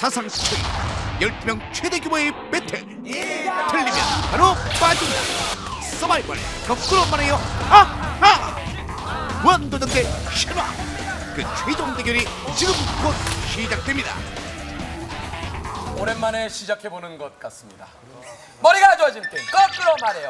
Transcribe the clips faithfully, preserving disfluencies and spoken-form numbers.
사상 최대 열두 명 최대 규모의 배틀. 틀리면 바로 빠진다. 서바이벌 거꾸로 말해요. 아하! 무한도전 대 신화. 그 최종 대결이 지금 곧 시작됩니다. 오랜만에 시작해보는 것 같습니다. 머리가 좋아지는 게임 거꾸로 말해요.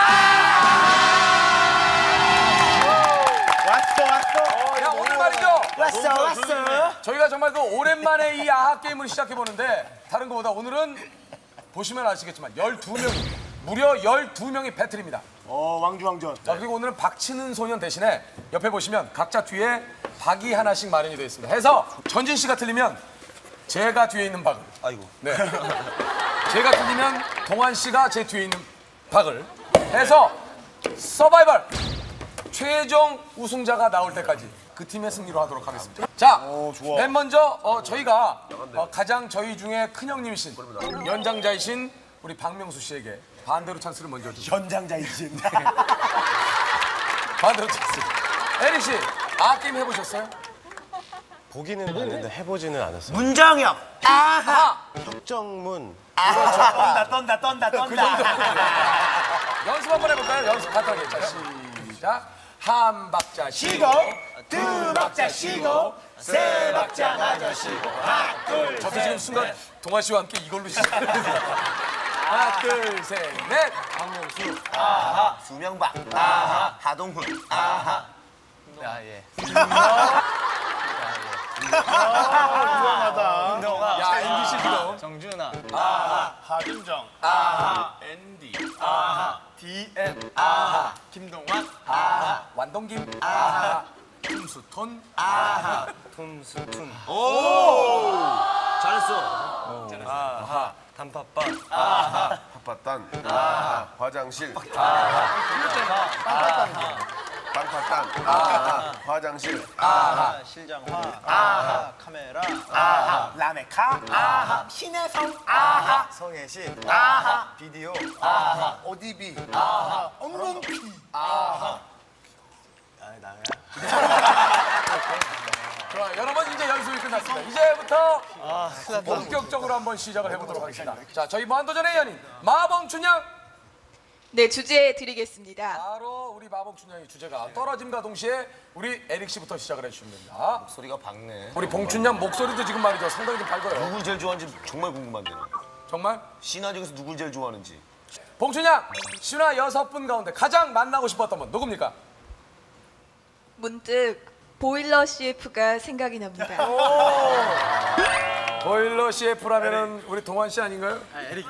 아! 왔어 왔어. 어, 야, 오늘 말이죠. 왔어 왔어. 저희가 정말 그 오랜만에 이 아하 게임을 시작해보는데 다른 것보다 오늘은 보시면 아시겠지만 열두 명이 무려 열두 명의 배틀입니다. 어 왕주왕전. 자, 그리고 오늘은 박치는 소년 대신에 옆에 보시면 각자 뒤에 박이 하나씩 마련이 되어 있습니다. 해서 전진 씨가 틀리면 제가 뒤에 있는 박을. 아이고. 네. 제가 틀리면 동환 씨가 제 뒤에 있는 박을 해서 서바이벌 최종 우승자가 나올 때까지 그 팀의 승리로 하도록 하겠습니다. 자, 오, 좋아. 맨 먼저 어, 저희가 어, 가장 저희 중에 큰 형님이신 연장자이신 우리 박명수 씨에게 반대로 찬스를 먼저 주시죠. 현장자이신. 반대로 찬스. 에릭 씨, 아 게임 해보셨어요? 보기는 봤는데 해보지는 않았어요. 문장혁. 아하! 협정문. 떤다 떤다 떤다 떤다. 연습 한번 해볼까요? 연습 간단하게. 자, 시작. 한 박자 쉬고, 두 박자 쉬고, 세 박자 마저 쉬고. 하나 둘. 저도 지금 순간 동환 씨와 함께 이걸로 시작해요. 하나, 둘, 셋, 넷. 박명수. 아하. 수명박. 아하. 하동훈. 아하. 아 예. 유명하다. 야, 엠비씨 지금. 정준아. 아하. 하준정. 아하. 앤디. 아하. 디엔. 아하. 김동완. 아하. 완동김. 아하. tum수톤. 아하. tum수툰. 오. 잘했어. 아하. 단팥빵. 아하. 팥팥단. 아하. 화장실. 아하. 빵팥단. 아하. 화장실. 아하, 실장화, 아하, 카메라, 아하. 라메카. 아하. 신혜성. 아하. 성혜신. 아하. 비디오. 아하. 오디비. 아하. 엉겅피. 아하. 아 나야. 좋아, 여러분 이제 연습이 끝났습니다. 이제부터 본격적으로 한번 시작을 해보도록 하겠습니다. 자, 저희 무한도전의 연인 마봉춘양. 네, 주제 드리겠습니다. 바로 우리 마봉춘양의 주제가 떨어짐과 동시에 우리 에릭 씨부터 시작을 해주시면 됩니다. 소리가 밝네. 우리 봉춘양 목소리도 지금 말이죠. 상당히 좀 밝아요. 누굴 제일 좋아하는지 정말 궁금한데. 정말? 신화 중에서 누굴 제일 좋아하는지. 봉춘양, 신화 여섯 분 가운데 가장 만나고 싶었던 분 누굽니까? 문득 보일러 씨에프가 생각이 납니다. 보일러 씨에프라면은 우리 동환 씨 아닌가요? 아, 에릭.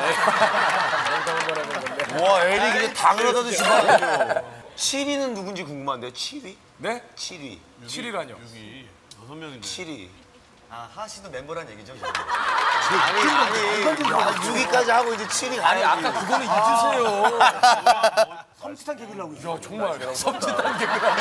와 에릭 이제 당연하다도 싶어. 칠 위는 누군지 궁금한데요. 칠 위? 네? 칠 위. 칠 위라뇨. 여섯 명인데. 칠 위. 아, 하씨도 멤버란 얘기죠? 아니 아니 육 위까지 하고 이제 칠 위 아니 가야지. 아까 그거는 잊으세요. 섬찟한 개그를 하고 있어. 야, 정말 섬찟한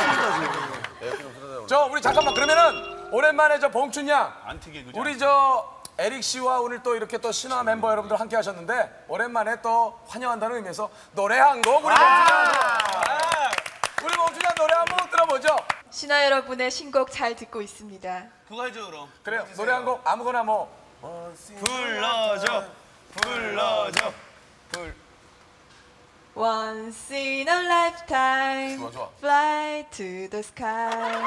개그라니. 저 우리 잠깐만 그러면은 오랜만에 저 봉춘양 안티 개그죠. 우리 저 에릭 씨와 오늘 또 이렇게 또 신화 멤버 여러분들 함께 하셨는데 오랜만에 또 환영한다는 의미에서 노래 한 곡 우리 봉춘양 우리 봉춘양 노래 한 곡 들어보죠. 신화 여러분의 신곡 잘 듣고 있습니다. 그거 해줘 그럼. 그래요. 노래 한 곡 아무거나 뭐. 불러줘. 불러줘. Once in a lifetime, 좋아, 좋아. fly to the sky.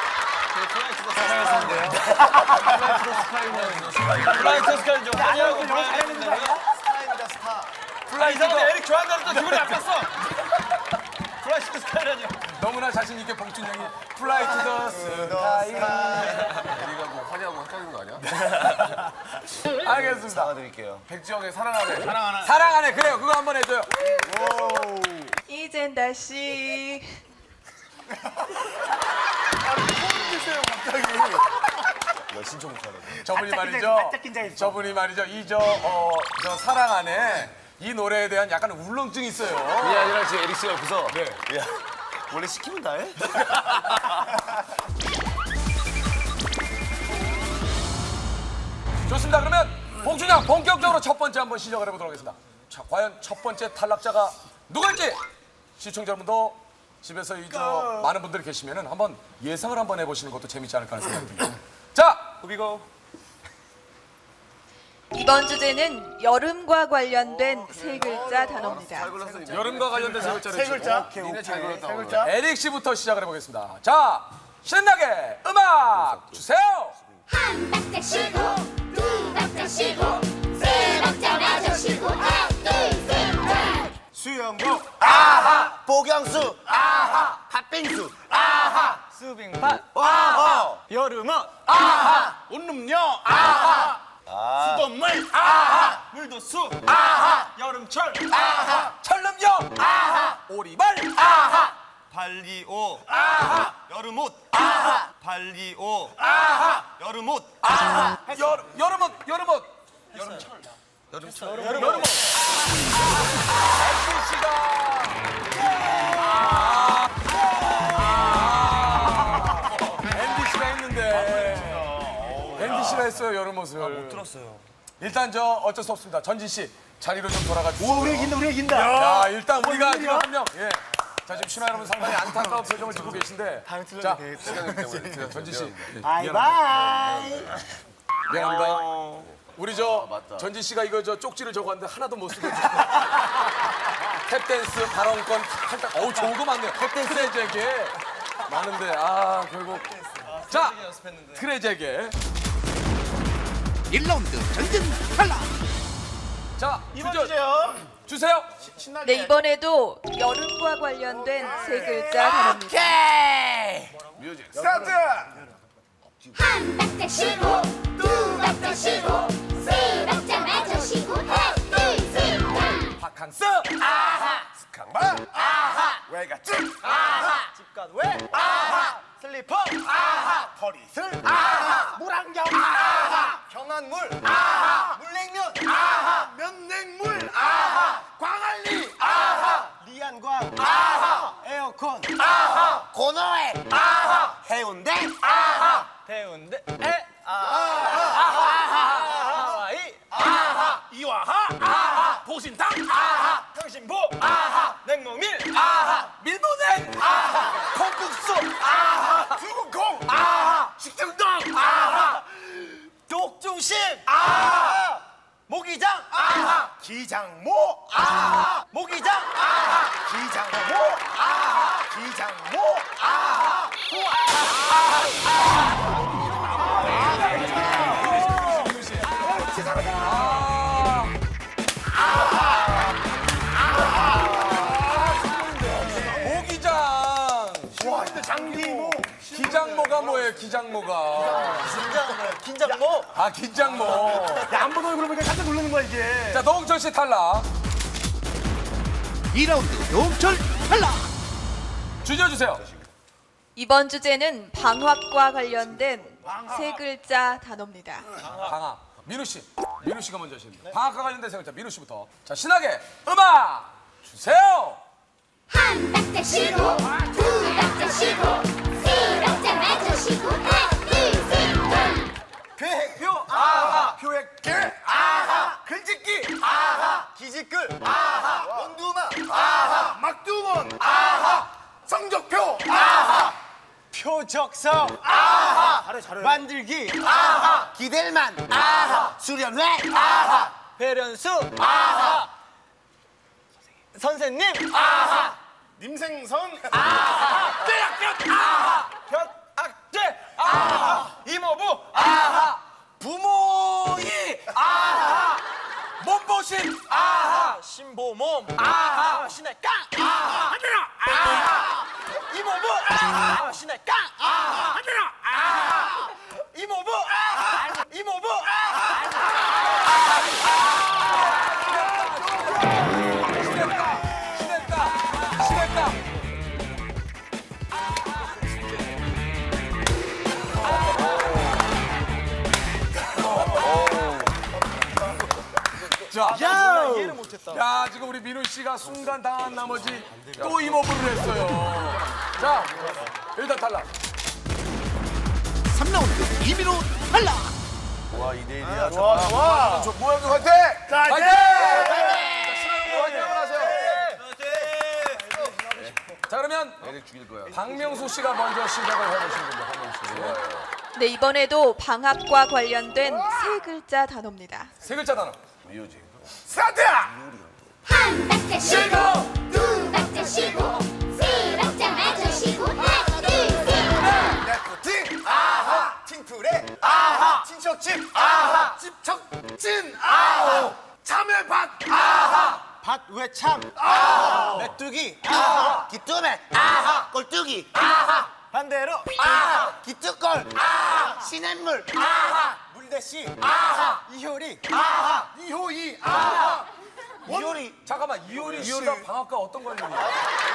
플라이트 스카이 좀 하냐고. 스타입니다, 스타. 플라이트 에릭 좋아한다니까 기분이 나빴어. 플라이트 스카이라뇨. 너무나 자신 있게 봉춘양이 Fly to the sky. 우리가 뭐 화려하고 헷갈리는 거 아니야? 알겠습니다. 사과드릴게요. 백지영의 사랑하네. 사랑하네. 사랑하네. 그래요. 그거 한번 해줘요. 이젠 다시 나 신청 못하네. 저분이 바짝 말이죠. 바짝 긴장했어. 저분이 말이죠. 이 저 어 저 사랑 안에 이 노래에 대한 약간 울렁증이 있어요. 그게 아니라 지금 에릭 씨가 옆에서 네. 야 원래 시키면 다 해? 좋습니다. 그러면 봉준양 본격적으로 첫 번째 한번 시작을 해보도록 하겠습니다. 자, 과연 첫 번째 탈락자가 누굴지 시청자 여러분도 집에서 이 저 많은 분들이 계시면은 한번 예상을 한번 해보시는 것도 재밌지 않을까 하는 생각이 듭니다. 자, 후비고. 이번 주제는 여름과 관련된 세 글자 단어입니다. 여름과 관련된 세 글자를 세 글자. 오케이, 오케이. 세 글자. 에릭 씨부터 시작을 해보겠습니다. 자, 신나게 음악 주세요. 한 박자 쉬고 두 박자 쉬고 세 박자 마저 쉬고 하나 둘셋넷 수영복. 아하. 복양수. 아하. 팥빙수. 아하. 수빙밭. 아하. 여름옷. 아하. 온음료. 아하. 수돗물. 아하. 물도수. 아하. 여름철. 아하. 철름요. 아하. 오리발. 아하. 발리오. 아하. 여름옷. 아하. 발리오. 아하. 여름옷. 아하. 여름 여름옷 여름옷. 여름옷. 여름옷. 엠비 씨가 엠비 씨가 했는데 엠비 씨가 했어요 여름옷을. 못 들었어요. 일단 저 어쩔 수 없습니다. 전진 씨 자리로 좀 돌아가 주시죠. 우리 이긴다, 우리 이긴다. 자 일단 우리가 지금 한 명. 예. 자 지금 신화 여러분 상당히 안타까운 표정을 짓고 계신데. 다음에 틀려도 자 되겠다. 시간이 때문에 전진 씨. 예, 바이바이. 미안합니다. 우리 저 전진 씨가 이거 저 쪽지를 적었는데 하나도 못 쓰고 있어요. 탭댄스 발언권 할당 어우 좋은 거 많네요. 탭댄스 트레제게 많은데 아 결국 자 트레제게 일 라운드 전진 탈락. 자 이번 주제 주제요. 주세요. 신나게. 네, 이번에도 여름과 관련된 세 글자 단어입니다. 스타트. 한 박자 쉬고 두 박자 쉬고 세 박자 마저 쉬고 하나 둘셋넷 바캉스 아하. 스캉바. 아하. 외갓집. 아하. 집가도 외. 아하. 슬리퍼. 아하. 허리슬. 아하. 물안경. 아하. 경안물. 아하. 물냉면. 아하. 면냉물. 아하. 광안리. 아하. 리안광. 아하. 에어컨. 아하. 고노에. 아하. 해운대. 아하. 해운대. 에. 아하. 하와이. 아하. 이화하. 아하. 보신탕. 아하. 향신보. 아하. 냉모밀. 아하. 밀모냉 아하. 콩국수. 아하. 두부콩. 아하. 식중동. 아하. 독중심. 아하. 모기장. 아하. 기장모. 아하. 모기장. 아하. 기장모. 아하. 기장모. 아하. 모기장 와, 근데 장기모. 기장모가 뭐예요 기장모가 긴장모. 긴장모. 아 기장모 양본 얼굴 보니까 깜짝 놀라는 거야, 이게. 자 노홍철 씨 탈락 이 라운드 노홍철 탈락. 주제 주세요. 이번 주제는 방학과 관련된 세 글자 단어입니다. 방학 민우 씨 민우 씨가 먼저 하시는데 방학과 관련된 세 글자 민우 씨부터 자 신나게 음악 주세요. 한 박자 쉬고 두 박자 쉬고 세 박자 마저 쉬고 하나 둘셋넷 계획표. 아하. 표획계. 아하. 글짓기. 아하. 기지글. 아하. 원두마. 아하. 막두원. 아하. 성적표. 아하. 표적서. 아하. 잘해, 잘해. 만들기. 아하. 기댈만. 아하. 수련회. 아하. 배련수. 아하. 선생님. 아하. 님생선. 아하. 떼약볕. 아하. 볕악재. 아하. 이모부. 아하. 부모이 아하. 몸보신 아하. 신보몸. 아하. 시내깡. 아하. 하늘아. 아하. 이모부. 아하. 시내깡. 아하. 하늘아. 아하. 이모부. 아하. 이모부. 아하. 신했다 신했다 자, 이해를 못했다. 야 지금 우리 민우 씨가 순간 당한 나머지 또 이모부를 했어요. 자 일단 탈락. 삼 라운드 이민호 탈락. 와, 이 대 일이야. 좋아, 좋아. 저 모양도 화이팅! 자, 화이팅! 화이팅 하세요. 자 그러면 애들 죽일 거야. 박명수 씨가 먼저 시작을 해보시는 겁니다. 박명수 씨. 네, 이번에도 방학과 관련된 세 글자 단어입니다. 세 글자 단어. 스타트! 한 박자 쉬고 두 박자 쉬고 세 박자 마저 쉬고 하나 둘셋 레코팅 아하 팅투레 아하 친척집 아하 집척진 아하 참외밭 아하 밭 외참 아하 메뚜기 아하 기뚜매 아하 꼴뚜기 아하 반대로 아하 기뚜꼴 아하 시냇물 아하 물대씨 아하 이효리 아하 이호이 아하 이효리 잠깐만 이효리 씨랑 방학과 어떤 관련이야?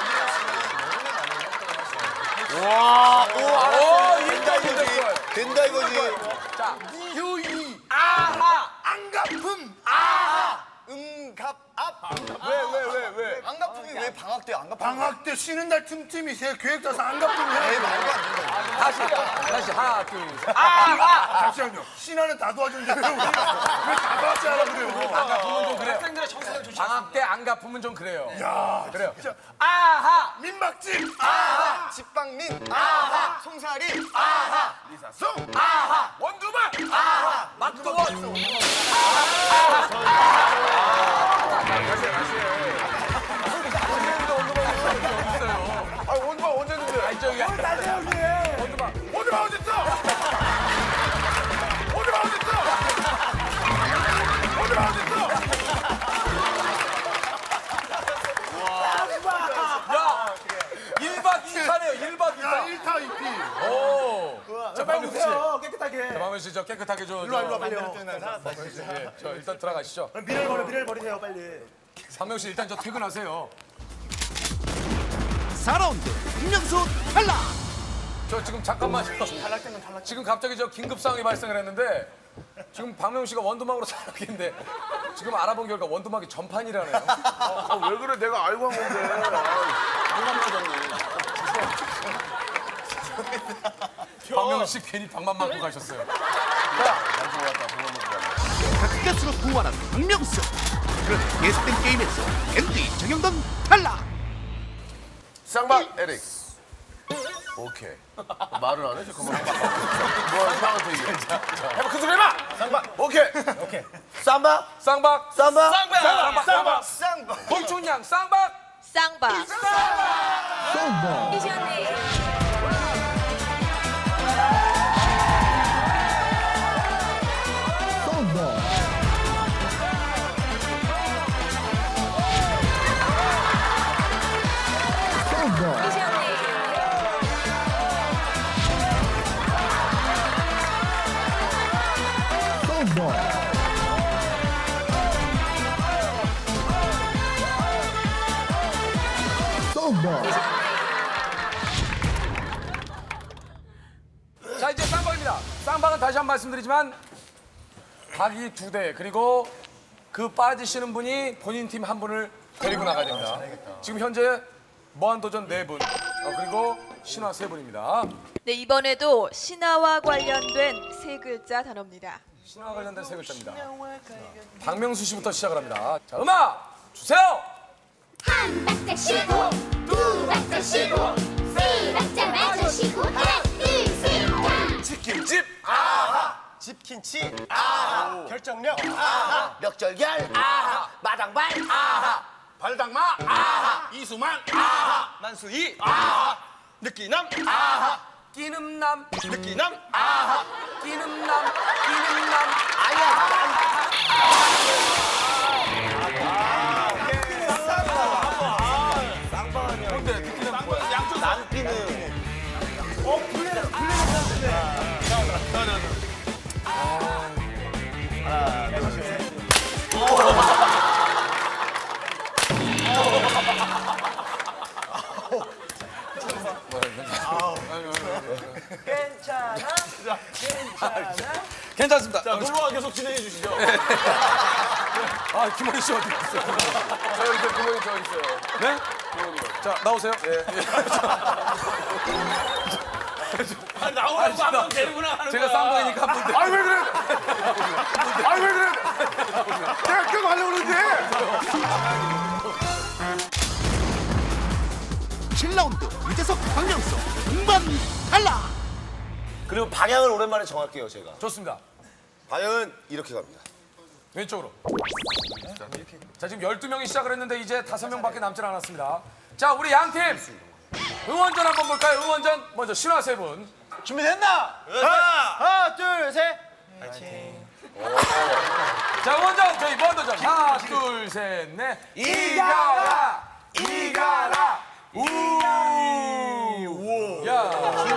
와, 오, 오, 알았어. 된다 이거지. 된다 이거지. 자, 이효이 아하 안가품 아하 응갑 앞 왜, 왜, 왜, 왜? 안가품이 왜 방학 때 안가품 방학 때 쉬는 날 틈틈이 새 계획 짜서 안가품 해 다시 다시 하나 둘 셋. 아! 잠시만요 신하는 다 도와주는데 왜 우리가 왜다 도와줘야 하라 그래요 갚으면 좀 그래요. 학생들의 정서를 조심 방학 때 안 갚으면 좀 그래요. 야 그래요. 아하 민박집 아하 집방민 아하 송사리 아하 리사송 아하 원두막 아하 막도원. 아, 원두막 언제 했는데? 아니 저기 나재 형님 원두막 원두막 어딨어 원두막 어딨어 원두막 어딨어 야 일 박 이 일이네요. 일 박 이 일. 야 일타 이피 오. 자, 박명 씨. 깨끗하게 자, 박명 씨, 저 깨끗하게 저. 일로 와, 일로 와, 저- 빨리 와. 예, 저 일단 들어가시죠. 미래를 버려 미래를 버리세요 빨리 박명 씨 일단 저 퇴근하세요. 사 라운드 박명수 탈락. 저 지금 잠깐만요. 탈락되면 탈락. 지금 갑자기 저 긴급 상황이 발생을 했는데 지금 박명 씨가 원두막으로 탈락인데 지금 알아본 결과 원두막이 전판이라네요. 아, 왜 그래? 내가 알고 한 건데. 박명 씨 괜히 방만 맞고 가셨어요. 가까스로 구원한 박명수. 그런데 계속된 게임에서 앤디 정영돈 탈락. 쌍방 에릭. 오케이. 말을 안 해? 잠깐만. 뭐야, 쌍방한테 얘기해. 해봐, 큰 소리 해봐! 쌍방. 오케이. 오케이. 쌍방? 쌍박, 쌍방? 쌍박, 쌍박, 쌍박, 쌍방 봉춘양, 쌍박. 쌍박. 자 이제 쌍박입니다. 쌍박은 다시 한 번 말씀드리지만 박이 두 대 그리고 그 빠지시는 분이 본인 팀 한 분을 데리고 나가야 됩니다. 지금 현재 무한도전 네 분 어, 그리고 신화 세 분입니다. 네, 이번에도 신화와 관련된 세 글자 단어입니다. 신화와 관련된 세 글자입니다. 박명수 씨부터 시작을 합니다. 자 음악 주세요. 한 박자 쉬고 두 박자 쉬고 세 박자 마저 쉬고 하나 둘셋 치킨집 집킨치 아하 결정력 아하 멱절결. 아하 마당발 아하 발당마 아하 이수만 아하 만수이 아하 느끼남 아하 끼는남 느끼남 아하 끼는남 끼는남 뭔데 느끼는 뭐야? 난피는. 괜찮습니다. 자 노무와 계속 진행해 주시죠 아 김원희 씨 어디 있어요? 저 이제 구멍이 저 있어요. 네? 자 나오세요. 아, 나오라고 한번 데리고 나가는 제가 거야 쌍방이니까 한 분. 아니 왜 그래 아니 왜 그래 내가 껴고 하려고 그러는데 칠 라운드 유재석 박명수 동반 탈락. 그리고 방향을 오랜만에 정할게요, 제가. 좋습니다. 방향은 이렇게 갑니다. 왼쪽으로. 자, 지금 열두 명이 시작을 했는데 이제 다섯 명밖에 남질 않았습니다. 자, 우리 양팀 응원전 한번 볼까요? 응원전 먼저 신화 세 분. 준비됐나? 하나, 하나, 둘, 셋. 자, 응원전 저희 무한도전 하나, 둘, 셋, 넷. 이가라! 이가라! 우! 야!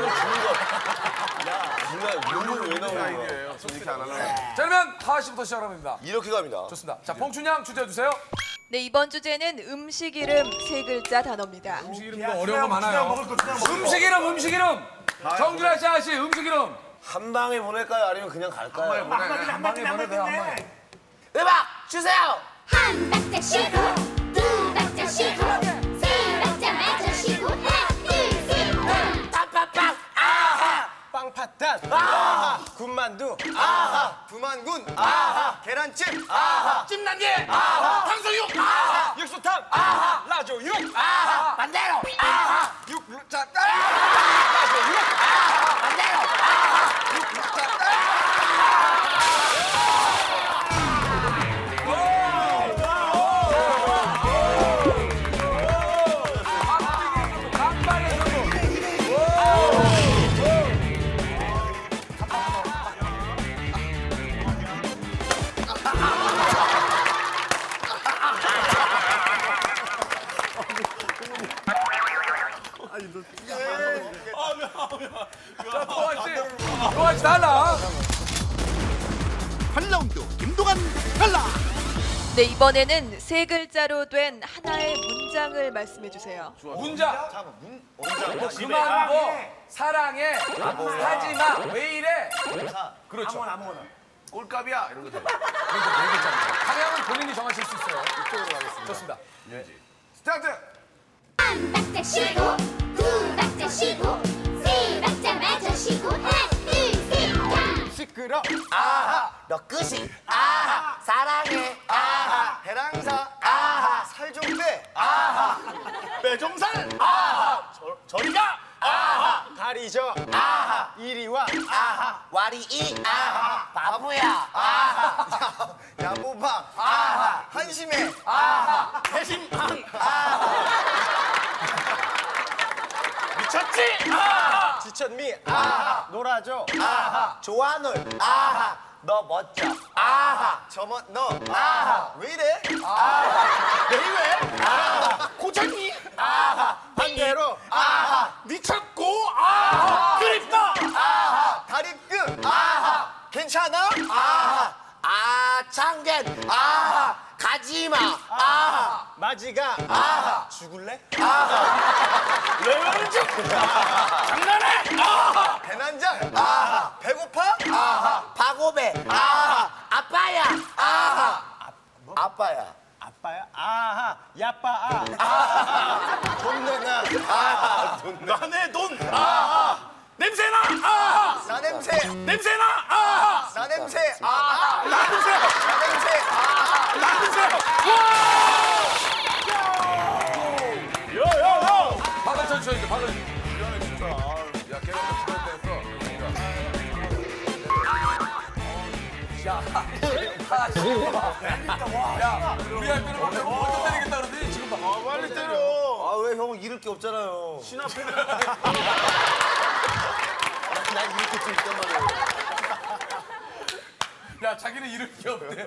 누나, 눈물 왜 나오는 거야? 이렇게 안 하려고. 자, 그러면 하하 씨부터 시작합니다. 이렇게 갑니다. 좋습니다. 자, 봉춘 양 주제 주세요. 네, 이번 주제는 음식 이름 세 글자 단어입니다. 음식 이름도 어려운 거 많아요. 음식 이름, 음식 이름. 정준하 씨, 하하 씨, 음식 이름. 한 방에 보낼까요? 아니면 그냥 갈까요? 한 방에 보내세요, 한 방에. 음악 주세요! 한 박자 쉬고 두 박자 쉬고 세 박자 마저 쉬고 하나 둘셋 빵빵빵! 아하! 빵파탄! 아하! 군만두! 아하! 두만군! 아하! 계란찜! 아하! 찜난개! 아하! 탕수육! 아하! 육수탕! 아하! 라조육! 아하! 반대로! 아하! 육자! 라조육! 아하! 반대로! 아하! 육자! 자, 도환 씨. 도환 씨 달라. 팔 라운드 김동완 탈락. 네, 이번에는 세 글자로 된 하나의 문장을 말씀해 주세요. 문자. 그만 뭐 사랑해. 하지마. 왜 이래? 그렇죠. 꼴값이야 이런 거. 방향은 본인이 정하실 수 있어요. 이쪽으로 가겠습니다. 좋습니다. 스타트. 한 박자 쉬고 두 박자 쉬고 세 박자 마저 쉬고 하나 둘셋 시끄러 아하 너 끝이 아하 사랑해 아하 해랑사 아하 살 좀 빼 아하 빼좀살 아하 저리가 아하 다리 저 아하 이리 와 아하 와리 이 아하 바보야 아하 야보방 아하 한심해 아하 배심망 아하 미쳤지? 아하! 지천미 아하! 놀아줘 아하! 좋아놀 아하! 너 멋져 아하! 저멋 너 아하! 왜 이래? 아하! 왜 이래? 아하! 고쳤니? 아하! 반대로 아하! 미쳤고 아하! 그립다 아하! 다리끝 아하! 괜찮아? 아하! 아 창겐 아하! 가지마 아하! 마지가 아하! 죽을래? 아하! 왜 그러지? 장난해! 아하! 배난장 아하! 배고파? 아하! 박오배 아하! 아빠야 아하! 아빠야 아빠야? 아하! 야빠아 아하! 돈 내놔 아하! 돈 나내 돈 아하! 냄새나 아하! 나 냄새 냄새나 아하! 나 냄새 아하! 나 냄새 나 냄새 아하! 나 냄새 박을 쳐주셔야 돼, 박을. 야 걔가 또 그럴 야, 아, 지금 봐. 야, 우리 할 때는 막 먼저 때리겠다 그러더니 지금 봐. 아 빨리 때려 아 왜 형은 잃을 게 없잖아요 신 앞에 난 이렇게 좀 있단 말이에요 야, 자기는 이럴 게 없대.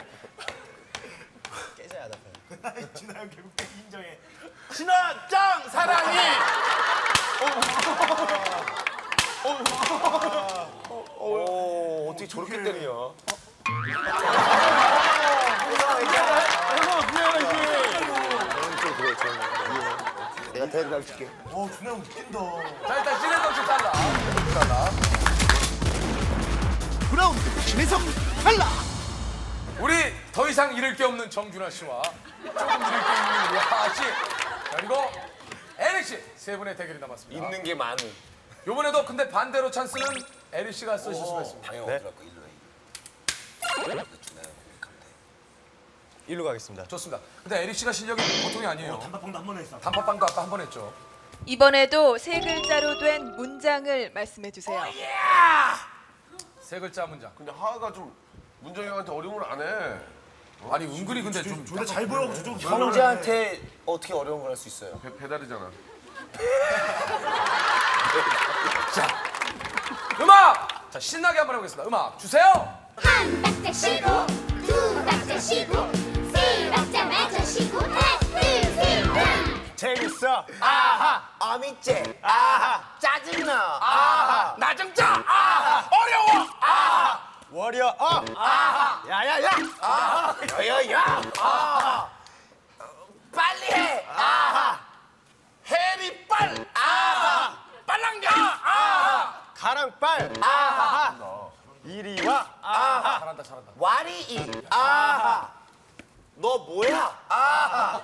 깨져야 돼 진아 형 결국 인정해. 신아 짱 사랑해 오 어떻게 저렇게 때리냐 내가 데려다 줄게 어 준아 형 웃긴다. 자, 일단 신혜성 씨 잘라. 잘라. 구 라운드 신혜성 탈락. 우리 더 이상 잃을 게 없는 정준하 씨와 조금 잃을 게 있는 우리 하하 씨, 그리고 에릭 씨 세 분의 대결이 남았습니다. 있는 게 많은 이번에도 근데 반대로 찬스는 에릭 씨가 쓰실 수가 있습니다. 방향 어디로 갈까? 일로 가 일로 가겠습니다 좋습니다. 근데 에릭 씨가 실력이 보통이 아니에요. 단팥빵도 한 번 했어. 단팥빵도 아까 한 번 했죠. 이번에도 세 글자로 된 문장을 말씀해 주세요. 세 글자 문장. 근데 하하가 좀 문정이 형한테 어려운 걸 안 해. 아니 은근히 근데 좀 근데 잘 보여. 좀 형제한테 어떻게 어려운 걸 할 수 있어요? 배, 배달이잖아. 음악! 자 신나게 한번 해보겠습니다. 음악 주세요. 한 박자 쉬고 두 박자 쉬고 세 박자 마저 쉬고 하나 둘셋 재밌어. 아하. 아미째. 아하. 짜증나. 아하. 나정자. 아 어려워. 아 워리어 어. 아하. 야야야. 아하. 야야야. 아하. 빨리 해. 아하. 해리 빨. 아 빨랑가. 아 가랑빨. 아하. 이리 와. 아하. 잘한다 잘한다. 와리이. 아하. 너 뭐야? 아하.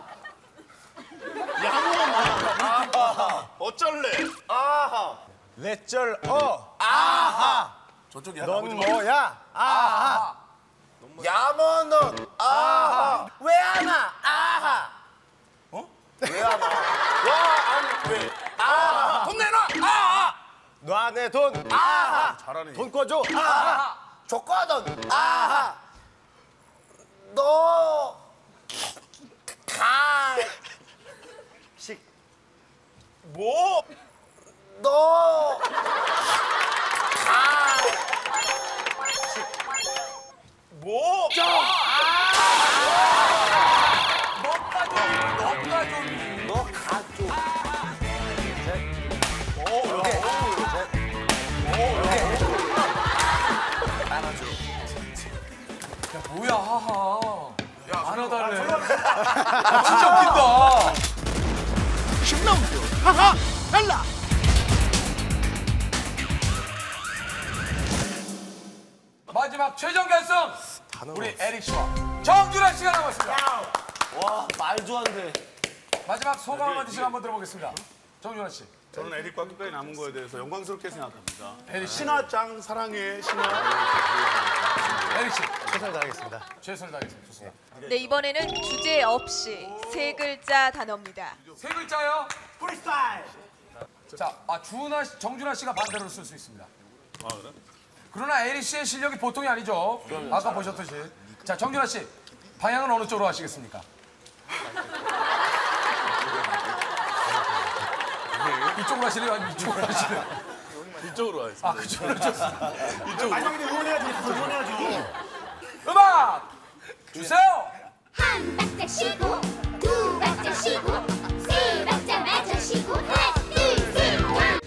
야무마. 어쩔래? 아하. 레쩔 어. 아하. 저쪽이야. 넌 뭐야? 아하. 야머넌. 아하. 왜 안 와? 아하. 어? 왜 안 와? 와, 아니 왜? 아하. 돈 내놔. 아 놔 내 돈. 아하. 잘하네. 돈 꺼줘. 아하. 줬거든. 아하. 너 가. 식. 뭐? 너 가. 식. 뭐? 저. 너가 좀 너가 좀. 너 가줘. 오, 이렇게. 뭐야 하하. 안 와달래. 아, 진짜 웃긴다. 십 라운드 하하 달라. 마지막 최종 결승. 우리 에릭 씨와 정준하 씨가 남았습니다. 와, 말도 안 돼. 마지막 소감 한마디씩 한번 들어보겠습니다. 정준하 씨. 저는 에릭과 끝까지 남은 거에 대해서 영광스럽게 생각합니다. 에릭 씨. 신화짱 사랑해 신화. 에릭 씨. 최선 다하겠습니다. 최선을 다하겠습니다. 좋습니다. 네, 이번에는 주제 없이 세 글자 단어입니다. 세 글자요. 프리스타일. 자, 아 준하 씨, 정준하 씨가 반대로 쓸 수 있습니다. 아 그래? 그러나 에릭 씨의 실력이 보통이 아니죠. 아까 보셨듯이. 자, 정준하 씨 방향은 어느 쪽으로 하시겠습니까? 이쪽으로 하시래요? 아니면 이쪽으로 하시래요? 이쪽으로 하겠습니다. 아, 그쪽으로 좋습니다. 아니, 근데 응원해야지. 응원해야죠. 음악 주세요. 한 박자 쉬고 두 박자 쉬고 세 박자 마저 쉬고 하나 둘셋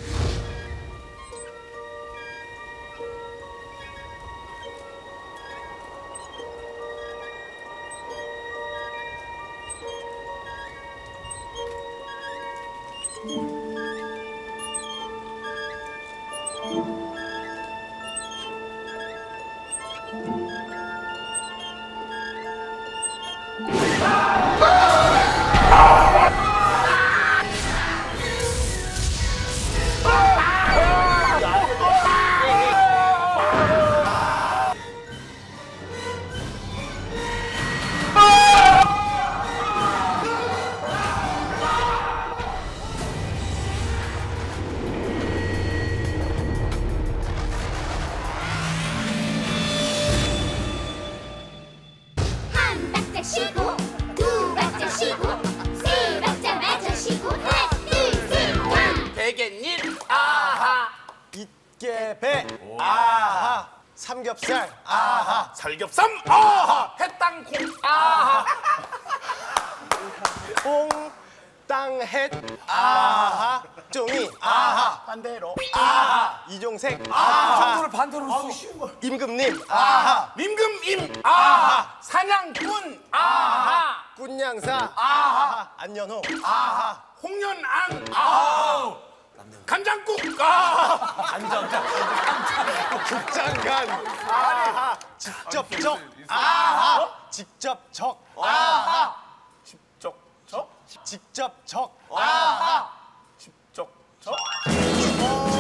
한 박자 쉬고 두 박자 쉬고 세 박자 마저 쉬고 하나 둘셋 베갯잎. 아하. 이깨배. 아하. 삼겹살. 아하. 살겹삼. 아하. 해땅콩. 아하. 뽕. 땅햇. 아하. 종이. 아하. 반대로. 아하. 이종색. 아하. 정도를 반대로 써. 임금님. 아하. 임금임. 아하. 사냥꾼. 아하. 꾼양사. 아하. 안연호. 아하. 홍련안. 아하. 간장국. 아하. 국장간. 아하. 직접적. 아하. 직접적. 아하. 직접적. 직접적. 아하. 직접적.